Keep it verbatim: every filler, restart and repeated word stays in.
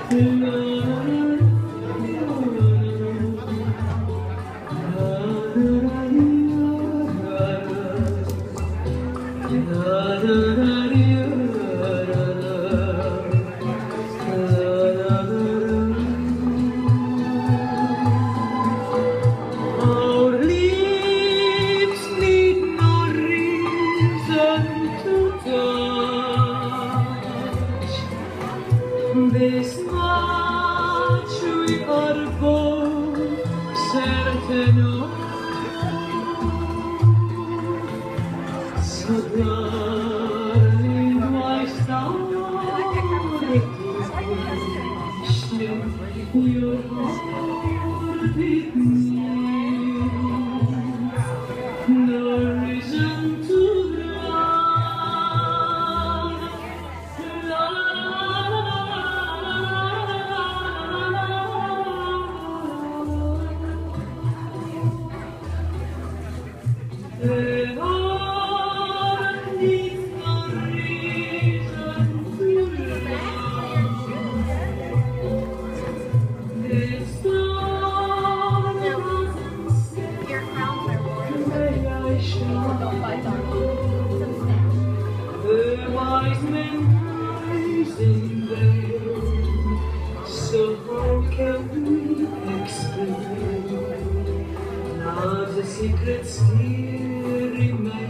This much we are both certain of, so darling, why start your heart with me? No reason to run. La, la, la, there are need no reason to run. This storm Your crowns are warm. may I shine. The wise men rise in vain, so how can we explain? Now the secret still remains.